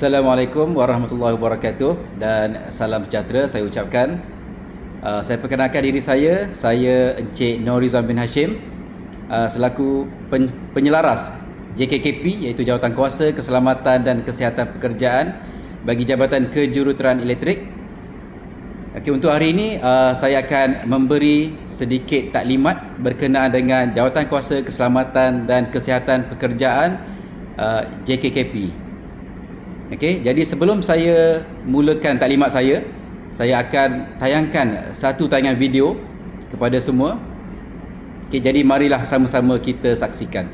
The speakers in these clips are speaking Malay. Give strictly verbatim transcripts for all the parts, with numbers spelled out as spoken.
Assalamualaikum warahmatullahi wabarakatuh dan salam sejahtera saya ucapkan. Uh, saya perkenalkan diri saya, saya Encik Norizam bin Hashim uh, selaku pen, penyelaras J K K P iaitu Jawatankuasa Keselamatan dan Kesihatan Pekerjaan bagi Jabatan Kejuruteraan Elektrik. Okey, untuk hari ini uh, saya akan memberi sedikit taklimat berkenaan dengan Jawatankuasa Keselamatan dan Kesihatan Pekerjaan uh, J K K P. Okey, jadi sebelum saya mulakan taklimat saya, saya akan tayangkan satu tayangan video kepada semua. Okey, jadi marilah sama-sama kita saksikan.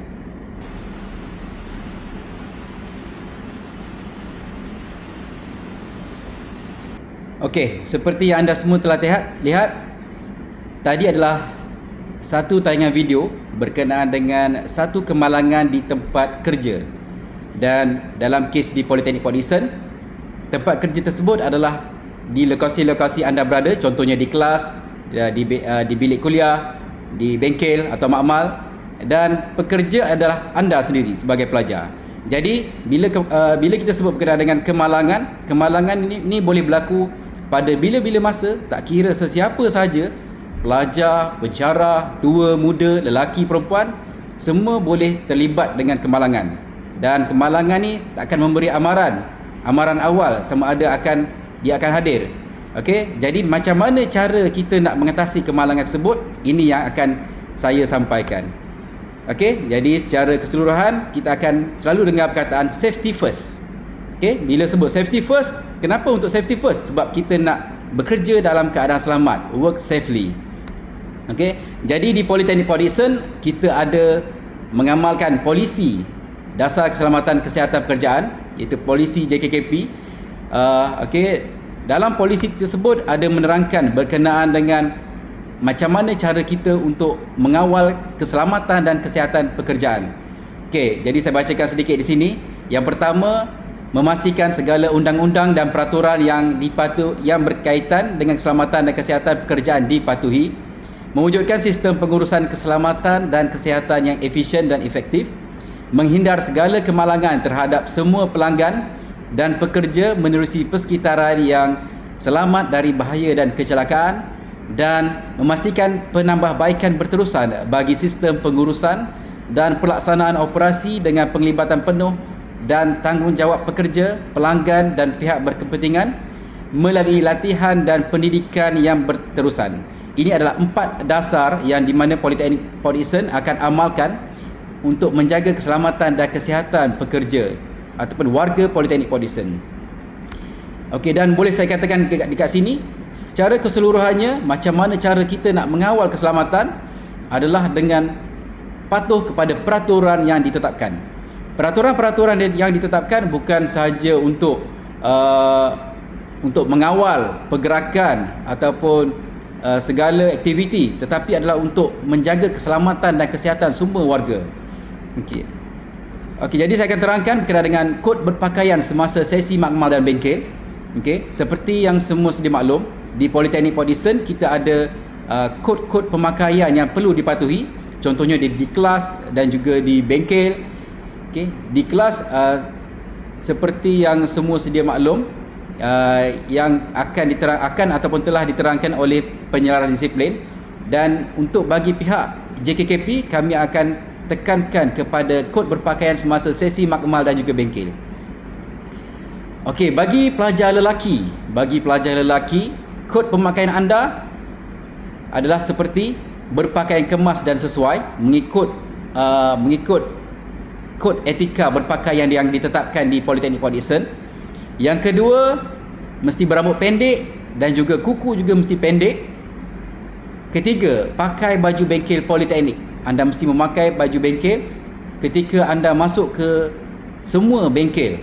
Okey, seperti yang anda semua telah lihat, lihat tadi adalah satu tayangan video berkenaan dengan satu kemalangan di tempat kerja. Dan dalam kes di Politeknik Port Dickson, tempat kerja tersebut adalah di lokasi-lokasi anda berada, contohnya di kelas, di, di bilik kuliah, di bengkel atau makmal, dan pekerja adalah anda sendiri sebagai pelajar. Jadi bila bila kita sebut berkenaan dengan kemalangan, kemalangan ini, ini boleh berlaku pada bila-bila masa, tak kira sesiapa sahaja, pelajar, pensyarah, tua, muda, lelaki, perempuan, semua boleh terlibat dengan kemalangan. Dan kemalangan ni akan memberi amaran amaran awal sama ada akan dia akan hadir. Okey, jadi macam mana cara kita nak mengatasi kemalangan tersebut, ini yang akan saya sampaikan. Okey, jadi secara keseluruhan kita akan selalu dengar perkataan safety first. Okey, bila sebut safety first, kenapa untuk safety first? Sebab kita nak bekerja dalam keadaan selamat, work safely. Okey, jadi di Politeknik Port Dickson kita ada mengamalkan polisi Dasar Keselamatan Kesihatan Pekerjaan, iaitu polisi J K K P. Uh, Okey, dalam polisi tersebut ada menerangkan berkenaan dengan macam mana cara kita untuk mengawal keselamatan dan kesihatan pekerjaan. Okey, jadi saya bacakan sedikit di sini. Yang pertama, memastikan segala undang-undang dan peraturan yang dipatuh yang berkaitan dengan keselamatan dan kesihatan pekerjaan dipatuhi. Mewujudkan sistem pengurusan keselamatan dan kesihatan yang efisien dan efektif. Menghindar segala kemalangan terhadap semua pelanggan dan pekerja menerusi persekitaran yang selamat dari bahaya dan kecelakaan, dan memastikan penambahbaikan berterusan bagi sistem pengurusan dan pelaksanaan operasi dengan penglibatan penuh dan tanggungjawab pekerja, pelanggan dan pihak berkepentingan melalui latihan dan pendidikan yang berterusan. Ini adalah empat dasar yang di mana Politeknik Port Dickson akan amalkan untuk menjaga keselamatan dan kesihatan pekerja ataupun warga Politeknik Port Dickson. Okey, dan boleh saya katakan dekat, dekat sini, secara keseluruhannya macam mana cara kita nak mengawal keselamatan adalah dengan patuh kepada peraturan yang ditetapkan. Peraturan-peraturan yang ditetapkan bukan sahaja untuk uh, untuk mengawal pergerakan ataupun uh, segala aktiviti, tetapi adalah untuk menjaga keselamatan dan kesihatan semua warga. Okey. Okey, jadi saya akan terangkan berkenaan dengan kod berpakaian semasa sesi makmal dan bengkel. Okey, seperti yang semua sedia maklum, di Politeknik Port Dickson kita ada uh, kod-kod pemakaian yang perlu dipatuhi. Contohnya di, di kelas dan juga di bengkel. Okey, di kelas uh, seperti yang semua sedia maklum, uh, yang akan diterang akan ataupun telah diterangkan oleh penyelaras disiplin, dan untuk bagi pihak J K K P kami akan tekankan kepada kod berpakaian semasa sesi makmal dan juga bengkel. Okey, bagi pelajar lelaki, bagi pelajar lelaki, kod pemakaian anda adalah seperti berpakaian kemas dan sesuai mengikut uh, mengikut kod etika berpakaian yang ditetapkan di Politeknik Port Dickson. Yang kedua, mesti berambut pendek dan juga kuku juga mesti pendek. Ketiga, pakai baju bengkel Politeknik. Anda mesti memakai baju bengkel ketika anda masuk ke semua bengkel.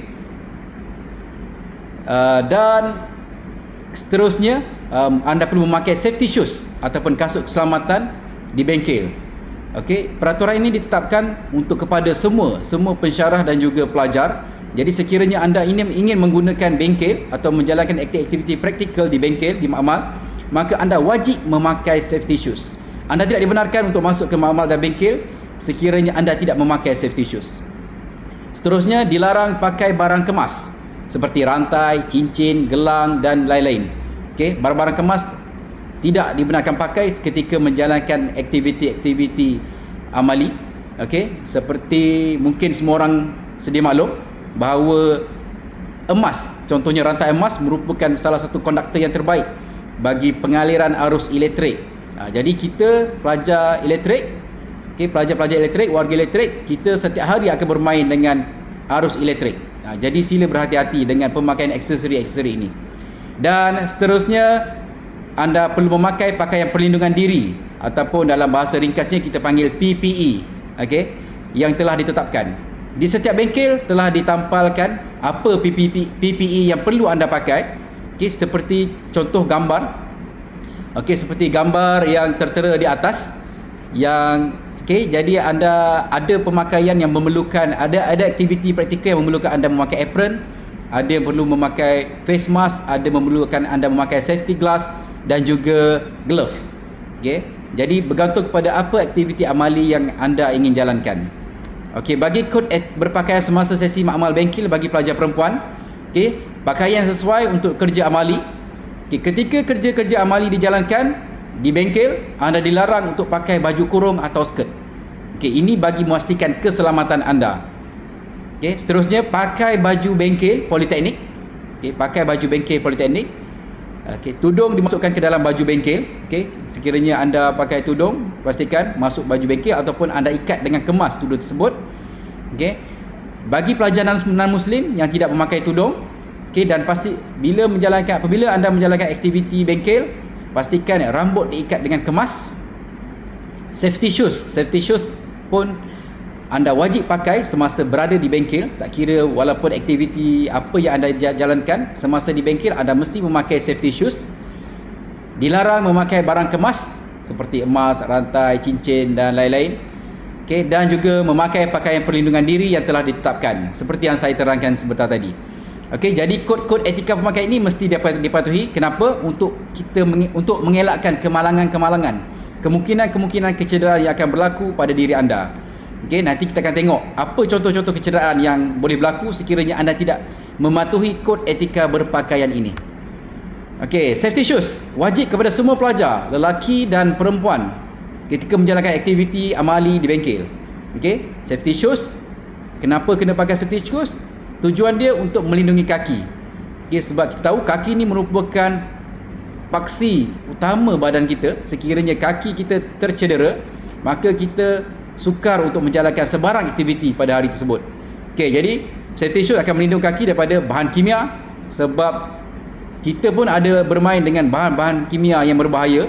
Uh, dan seterusnya, um, anda perlu memakai safety shoes ataupun kasut keselamatan di bengkel. Okey, peraturan ini ditetapkan untuk kepada semua semua pensyarah dan juga pelajar. Jadi sekiranya anda ingin ingin menggunakan bengkel atau menjalankan aktiviti praktikal di bengkel, di makmal, maka anda wajib memakai safety shoes. Anda tidak dibenarkan untuk masuk ke makmal dan bengkel sekiranya anda tidak memakai safety shoes. Seterusnya, dilarang pakai barang kemas. seperti rantai, cincin, gelang dan lain-lain. Okey, barang-barang kemas tidak dibenarkan pakai ketika menjalankan aktiviti-aktiviti amali. Okey, seperti mungkin semua orang sedia maklum bahawa emas, contohnya rantai emas merupakan salah satu konduktor yang terbaik bagi pengaliran arus elektrik. Ha, jadi kita pelajar elektrik, okay, pelajar-pelajar elektrik, warga elektrik, kita setiap hari akan bermain dengan arus elektrik. Ha, jadi sila berhati-hati dengan pemakaian aksesori-aksesori ini. Dan seterusnya, anda perlu memakai pakaian perlindungan diri ataupun dalam bahasa ringkasnya kita panggil P P E, okay, yang telah ditetapkan. Di setiap bengkel telah ditampalkan apa P P E yang perlu anda pakai. Okay, seperti contoh gambar. Okay, seperti gambar yang tertera di atas. Yang okay, jadi anda ada pemakaian yang memerlukan, ada ada aktiviti praktikal yang memerlukan anda memakai apron, ada yang perlu memakai face mask, ada memerlukan anda memakai safety glass dan juga glove. Okay, jadi bergantung kepada apa aktiviti amali yang anda ingin jalankan. Okey, bagi kod berpakaian semasa sesi makmal bengkel bagi pelajar perempuan, okey, pakaian sesuai untuk kerja amali. Okey, ketika kerja-kerja amali dijalankan di bengkel, anda dilarang untuk pakai baju kurung atau skirt. Okey, ini bagi memastikan keselamatan anda. Okey, seterusnya pakai baju bengkel politeknik. Okey, pakai baju bengkel politeknik. Okey, tudung dimasukkan ke dalam baju bengkel. Okey, sekiranya anda pakai tudung, pastikan masuk baju bengkel ataupun anda ikat dengan kemas tudung tersebut. Okey. Bagi pelajar non-muslim yang tidak memakai tudung, okey, dan pasti bila menjalankan apabila anda menjalankan aktiviti bengkel, pastikan rambut diikat dengan kemas. Safety shoes, safety shoes pun anda wajib pakai semasa berada di bengkel. Tak kira walaupun aktiviti apa yang anda jalankan, semasa di bengkel anda mesti memakai safety shoes. Dilarang memakai barang kemas seperti emas, rantai, cincin dan lain-lain. Okay, dan juga memakai pakaian perlindungan diri yang telah ditetapkan seperti yang saya terangkan sebentar tadi. Okay, jadi kod-kod etika pemakaian ini mesti dipatuhi. Kenapa? Untuk kita untuk mengelakkan kemalangan-kemalangan, kemungkinan-kemungkinan kecederaan yang akan berlaku pada diri anda. Okey, nanti kita akan tengok apa contoh-contoh kecederaan yang boleh berlaku sekiranya anda tidak mematuhi kod etika berpakaian ini. Okey, safety shoes wajib kepada semua pelajar, lelaki dan perempuan ketika menjalankan aktiviti amali di bengkel. Okey, safety shoes. Kenapa kena pakai safety shoes? Tujuan dia untuk melindungi kaki. Okey, sebab kita tahu kaki ni merupakan paksi utama badan kita. Sekiranya kaki kita tercedera, maka kita sukar untuk menjalankan sebarang aktiviti pada hari tersebut. Okey, jadi safety shoes akan melindungi kaki daripada bahan kimia, sebab kita pun ada bermain dengan bahan-bahan kimia yang berbahaya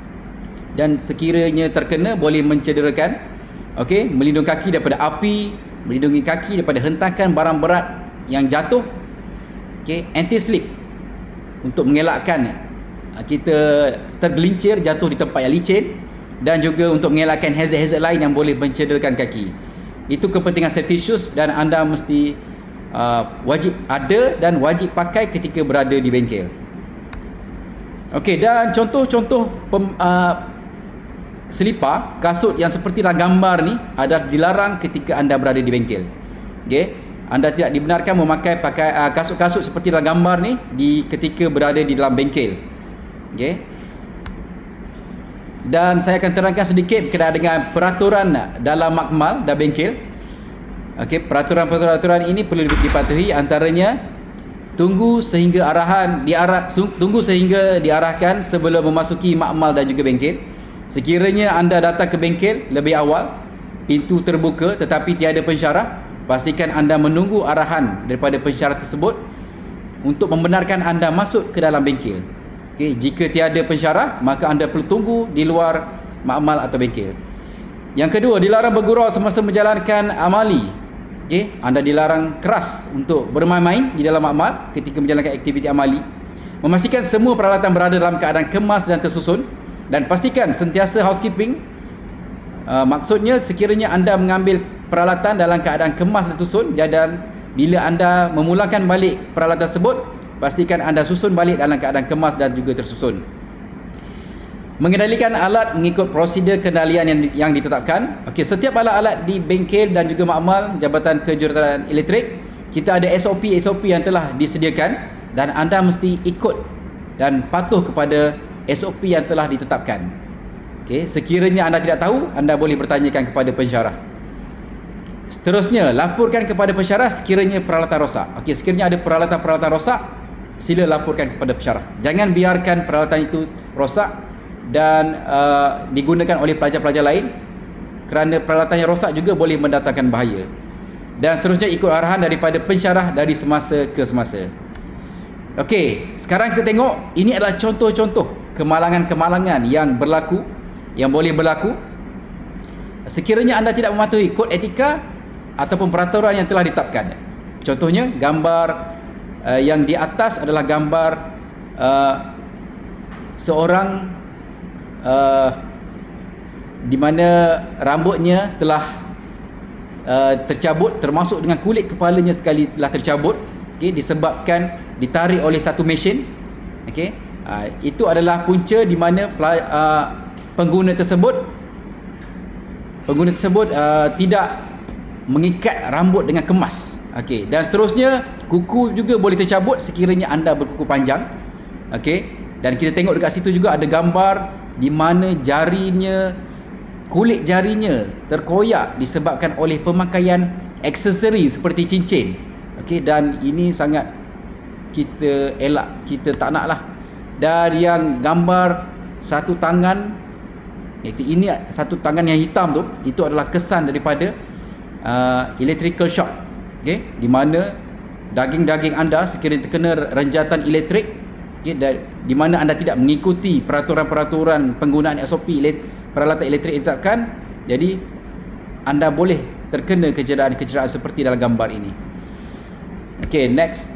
dan sekiranya terkena boleh mencederakan. Okey, melindungi kaki daripada api, melindungi kaki daripada hentakan barang berat yang jatuh. Okey, anti slip untuk mengelakkan kita tergelincir jatuh di tempat yang licin, dan juga untuk mengelakkan hazard-hazard lain yang boleh mencederakan kaki. Itu kepentingan safety shoes dan anda mesti uh, wajib ada dan wajib pakai ketika berada di bengkel. Okey, dan contoh-contoh pem, uh, selipar, kasut yang seperti dalam gambar ni adalah dilarang ketika anda berada di bengkel. Okey, anda tidak dibenarkan memakai pakai uh, kasut-kasut seperti dalam gambar ni di ketika berada di dalam bengkel. Okey. Dan saya akan terangkan sedikit berkenaan dengan peraturan dalam makmal dan bengkel. Okey, peraturan-peraturan ini perlu dipatuhi, antaranya tunggu sehingga arahan diarah tunggu sehingga diarahkan sebelum memasuki makmal dan juga bengkel. Sekiranya anda datang ke bengkel lebih awal, pintu terbuka tetapi tiada pensyarah, pastikan anda menunggu arahan daripada pensyarah tersebut untuk membenarkan anda masuk ke dalam bengkel. Okay, jika tiada pensyarah, maka anda perlu tunggu di luar makmal atau bengkel. Yang kedua, dilarang bergurau semasa menjalankan amali. Okay, anda dilarang keras untuk bermain-main di dalam makmal ketika menjalankan aktiviti amali. Memastikan semua peralatan berada dalam keadaan kemas dan tersusun, dan pastikan sentiasa housekeeping. Uh, maksudnya sekiranya anda mengambil peralatan dalam keadaan kemas dan tersusun, dan bila anda memulangkan balik peralatan tersebut, pastikan anda susun balik dalam keadaan kemas dan juga tersusun. Mengendalikan alat mengikut prosedur kendalian yang, yang ditetapkan. Okey, setiap alat-alat di bengkel dan juga makmal Jabatan Kejuruteraan Elektrik kita ada S O P S O P yang telah disediakan dan anda mesti ikut dan patuh kepada S O P yang telah ditetapkan. Okey, sekiranya anda tidak tahu, anda boleh bertanyakan kepada pensyarah. Seterusnya, laporkan kepada pensyarah sekiranya peralatan rosak. Okey, sekiranya ada peralatan-peralatan rosak, sila laporkan kepada pensyarah. Jangan biarkan peralatan itu rosak dan uh, digunakan oleh pelajar-pelajar lain, kerana peralatan yang rosak juga boleh mendatangkan bahaya. Dan seterusnya, ikut arahan daripada pensyarah dari semasa ke semasa. Okey, sekarang kita tengok, ini adalah contoh-contoh kemalangan-kemalangan yang berlaku, yang boleh berlaku sekiranya anda tidak mematuhi kod etika ataupun peraturan yang telah ditetapkan. Contohnya, gambar uh, yang di atas adalah gambar uh, seorang uh, di mana rambutnya telah uh, tercabut, termasuk dengan kulit kepalanya sekali telah tercabut, okay, disebabkan ditarik oleh satu mesin. Okay, uh, itu adalah punca di mana uh, pengguna tersebut pengguna tersebut uh, tidak mengikat rambut dengan kemas. Okey, dan seterusnya, kuku juga boleh tercabut sekiranya anda berkuku panjang. Okey, dan kita tengok dekat situ juga ada gambar di mana jarinya, kulit jarinya terkoyak disebabkan oleh pemakaian aksesori seperti cincin. Okey, dan ini sangat kita elak, kita tak nak lah. Dan yang gambar satu tangan, iaitu ini satu tangan yang hitam tu, itu adalah kesan daripada uh, electrical shock. Okay, di mana daging-daging anda sekiranya terkena renjatan elektrik, okay, dan di mana anda tidak mengikuti peraturan-peraturan penggunaan S O P peralatan elektrik yang ditetapkan, jadi anda boleh terkena kecederaan-kecederaan seperti dalam gambar ini. Okay, next.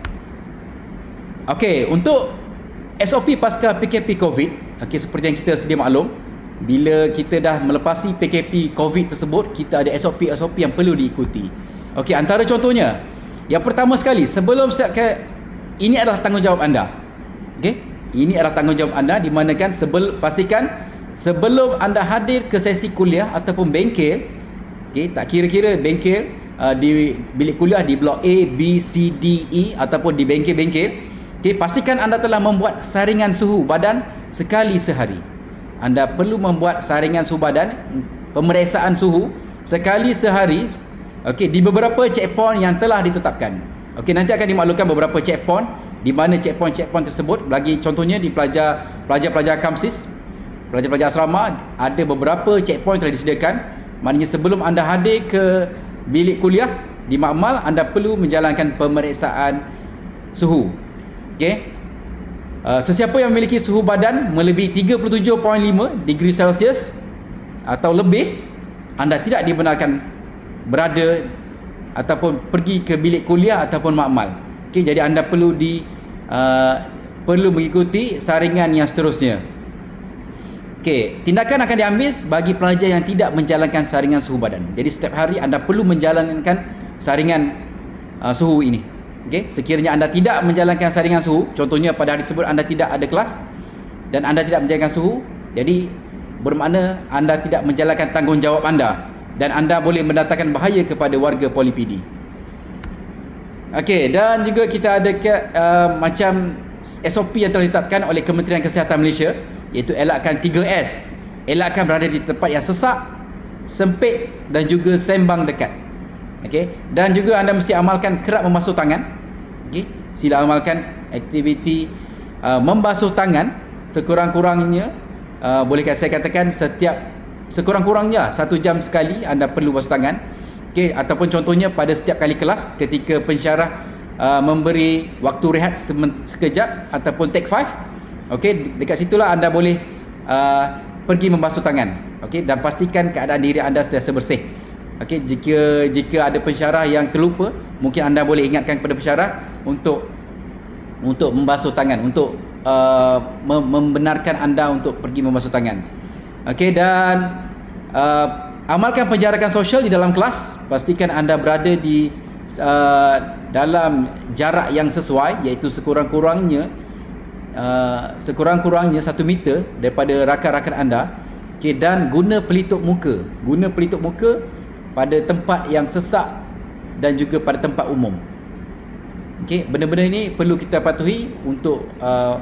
Okay, untuk S O P pasca P K P COVID, okay, seperti yang kita sedia maklum, bila kita dah melepasi P K P COVID tersebut, kita ada S O P S O P yang perlu diikuti. Okey, antara contohnya, yang pertama sekali, sebelum siapkan, ini adalah tanggungjawab anda. Okey, ini adalah tanggungjawab anda, di mana kan sebel, pastikan sebelum anda hadir ke sesi kuliah ataupun bengkel, okey, tak kira-kira bengkel uh, di bilik kuliah di blok A, B, C, D, E ataupun di bengkel-bengkel, okey, pastikan anda telah membuat saringan suhu badan sekali sehari. Anda perlu membuat saringan suhu badan, pemeriksaan suhu sekali sehari, okey, di beberapa checkpoint yang telah ditetapkan. Okey, nanti akan dimaklumkan beberapa checkpoint, di mana checkpoint-checkpoint tersebut, bagi contohnya di pelajar pelajar-pelajar Kamsis, pelajar-pelajar asrama, ada beberapa checkpoint telah disediakan. Maknanya sebelum anda hadir ke bilik kuliah di makmal, anda perlu menjalankan pemeriksaan suhu. Okey, uh, sesiapa yang memiliki suhu badan melebihi tiga puluh tujuh perpuluhan lima degree Celsius atau lebih, anda tidak dibenarkan berada ataupun pergi ke bilik kuliah ataupun makmal. Okey, jadi anda perlu di uh, perlu mengikuti saringan yang seterusnya. Okey, tindakan akan diambil bagi pelajar yang tidak menjalankan saringan suhu badan. Jadi setiap hari anda perlu menjalankan saringan uh, suhu ini. Okey, sekiranya anda tidak menjalankan saringan suhu, contohnya pada hari tersebut anda tidak ada kelas dan anda tidak menjalankan suhu, jadi bermakna anda tidak menjalankan tanggungjawab anda dan anda boleh mendatangkan bahaya kepada warga Poli P D. Okey, dan juga kita ada uh, macam S O P yang telah ditetapkan oleh Kementerian Kesihatan Malaysia, iaitu elakkan tiga S. Elakkan berada di tempat yang sesak, sempit dan juga sembang dekat. Okey, dan juga anda mesti amalkan kerap membasuh tangan. Okey, sila amalkan aktiviti uh, membasuh tangan sekurang-kurangnya, uh, boleh saya katakan setiap sekurang-kurangnya satu jam sekali anda perlu basuh tangan. Okey, ataupun contohnya pada setiap kali kelas ketika pensyarah uh, memberi waktu rehat sekejap ataupun take five. Okey, dekat situlah anda boleh uh, pergi membasuh tangan. Okey, dan pastikan keadaan diri anda sentiasa bersih. Okey, jika jika ada pensyarah yang terlupa, mungkin anda boleh ingatkan kepada pensyarah untuk untuk membasuh tangan, untuk uh, membenarkan anda untuk pergi membasuh tangan. Okey, dan uh, amalkan penjarakan sosial di dalam kelas. Pastikan anda berada di uh, dalam jarak yang sesuai, iaitu sekurang-kurangnya uh, sekurang-kurangnya satu meter daripada rakan-rakan anda. Okey, dan guna pelitup muka. Guna pelitup muka pada tempat yang sesak dan juga pada tempat umum. Okey, benda-benda ini perlu kita patuhi untuk uh,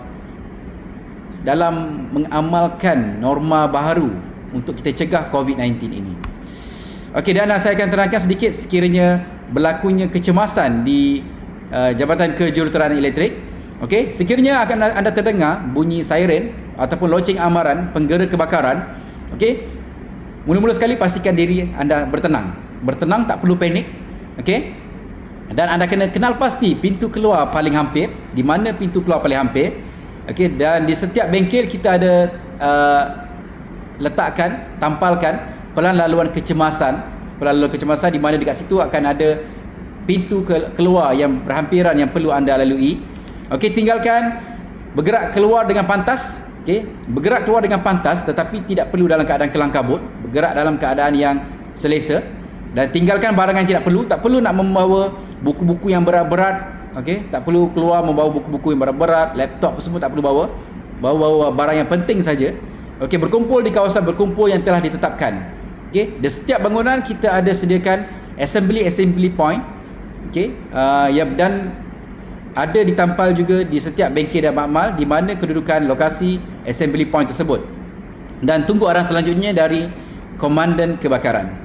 dalam mengamalkan norma baharu untuk kita cegah COVID sembilan belas ini. Okey, dan saya akan terangkan sedikit sekiranya berlakunya kecemasan di uh, Jabatan Kejuruteraan Elektrik. Okey, sekiranya akan anda terdengar bunyi siren ataupun loceng amaran penggera kebakaran, okey, mula-mula sekali pastikan diri anda bertenang. Bertenang, tak perlu panik. Okey. Dan anda kena kenal pasti pintu keluar paling hampir, di mana pintu keluar paling hampir. Okey, dan di setiap bengkel kita ada uh, letakkan, tampalkan pelan laluan kecemasan, pelan laluan kecemasan di mana dekat situ akan ada pintu ke keluar yang berhampiran yang perlu anda lalui. Okey, tinggalkan bergerak keluar dengan pantas. Okey, bergerak keluar dengan pantas tetapi tidak perlu dalam keadaan kelang kabut, bergerak dalam keadaan yang selesa. Dan tinggalkan barang yang tidak perlu. Tak perlu nak membawa buku-buku yang berat-berat. Okey, tak perlu keluar membawa buku-buku yang berat-berat, laptop semua tak perlu bawa. Bawa-bawa barang yang penting saja. Okey, berkumpul di kawasan berkumpul yang telah ditetapkan. Okey, di setiap bangunan kita ada sediakan assembly assembly point. Okey, uh, ya, dan ada ditampal juga di setiap bengkel dan makmal di mana kedudukan lokasi assembly point tersebut. Dan tunggu arahan selanjutnya dari komandan kebakaran.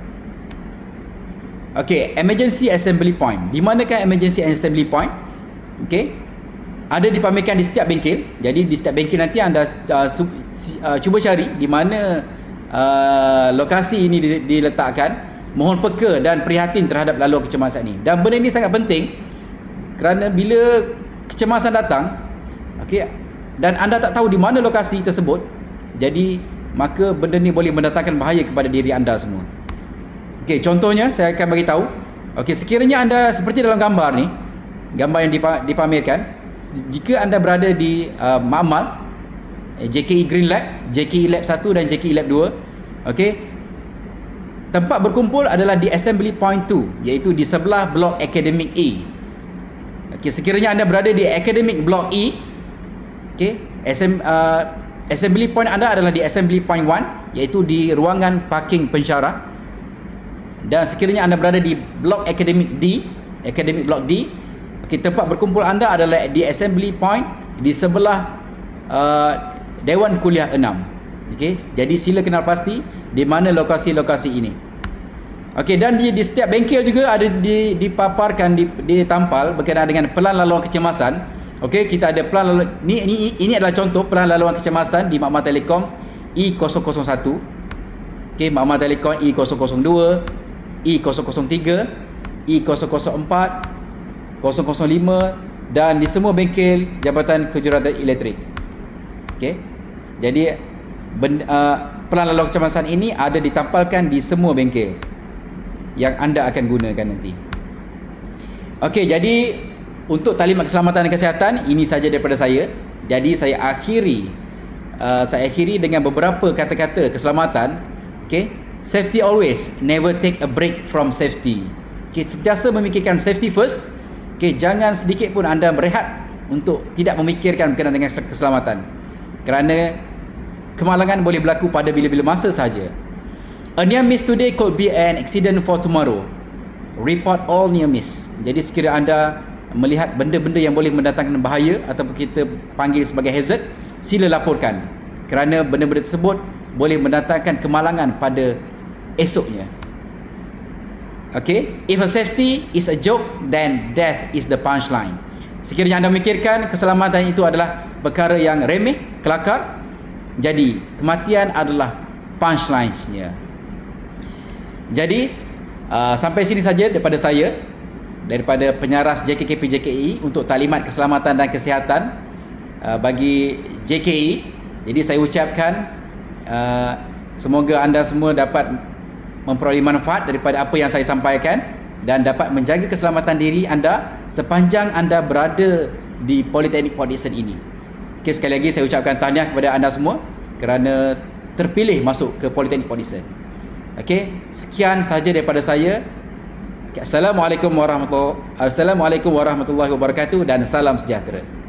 Okey, emergency assembly point. Di manakah emergency assembly point? Okey, ada dipamerkan di setiap bengkel. Jadi di setiap bengkel nanti anda uh, sub, uh, cuba cari di mana uh, lokasi ini diletakkan. Mohon peka dan prihatin terhadap laluan kecemasan ini. Dan benda ini sangat penting kerana bila kecemasan datang, okey, dan anda tak tahu di mana lokasi tersebut, jadi maka benda ni boleh mendatangkan bahaya kepada diri anda semua. Okey, contohnya saya akan bagi tahu. Okey, sekiranya anda seperti dalam gambar ni, gambar yang dipamerkan, jika anda berada di uh, makmal J K E Green Lab, J K E Lab satu dan J K E Lab dua, okey, tempat berkumpul adalah di assembly point dua, iaitu di sebelah blok academic E. Okey, sekiranya anda berada di academic block E, okey, SM, uh, assembly point anda adalah di assembly point satu, iaitu di ruangan parking pensyarah. Dan sekiranya anda berada di blok academic D, academic block D, okey, tempat berkumpul anda adalah di assembly point di sebelah uh, Dewan Kuliah enam. Okey, jadi sila kenal pasti di mana lokasi-lokasi ini. Okey, dan di, di setiap bengkel juga ada di, dipaparkan, di, ditampal berkenaan dengan pelan laluan kecemasan. Okey, kita ada pelan laluan, ni, ini, ini adalah contoh pelan laluan kecemasan di Makmal Telekom E kosong kosong satu. Okey, Makmal Telekom E kosong kosong dua, E kosong kosong tiga, E kosong kosong empat, kosong kosong lima dan di semua bengkel Jabatan Kejuruteraan Elektrik. Okey. Jadi benda, uh, pelan laluan kecemasan ini ada ditampalkan di semua bengkel yang anda akan gunakan nanti. Okey, jadi untuk talimat keselamatan dan kesihatan ini saja daripada saya. Jadi saya akhiri uh, saya akhiri dengan beberapa kata-kata keselamatan. Okey. Safety always, never take a break from safety. Okay, sentiasa memikirkan safety first. Okay, jangan sedikit pun anda berehat untuk tidak memikirkan berkenaan dengan keselamatan. Kerana kemalangan boleh berlaku pada bila-bila masa saja. A near miss today could be an accident for tomorrow. Report all near miss. Jadi sekiranya anda melihat benda-benda yang boleh mendatangkan bahaya ataupun kita panggil sebagai hazard, sila laporkan. Kerana benda-benda tersebut boleh mendatangkan kemalangan pada esoknya. Okay, if a safety is a joke, then death is the punchline. Sekiranya anda memikirkan keselamatan itu adalah perkara yang remeh, kelakar, jadi kematian adalah punchline-nya. Jadi uh, sampai sini saja daripada saya, daripada penyaras J K K P J K E untuk taklimat keselamatan dan kesihatan uh, bagi J K E. Jadi saya ucapkan uh, semoga anda semua dapat memperoleh manfaat daripada apa yang saya sampaikan dan dapat menjaga keselamatan diri anda sepanjang anda berada di Politeknik Port Dickson ini. Okay, sekali lagi saya ucapkan tahniah kepada anda semua kerana terpilih masuk ke Politeknik Port Dickson. Okey, sekian sahaja daripada saya. Assalamualaikum warahmatullahi Assalamualaikum warahmatullahi wabarakatuh dan salam sejahtera.